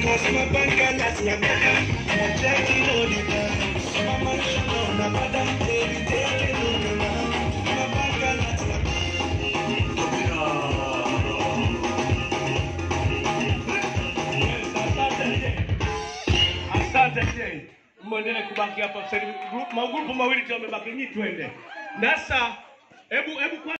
Mwendele kubaki hapa. Magrupu mawili tu yamebaki, nyinyi twende. Nasa, hebu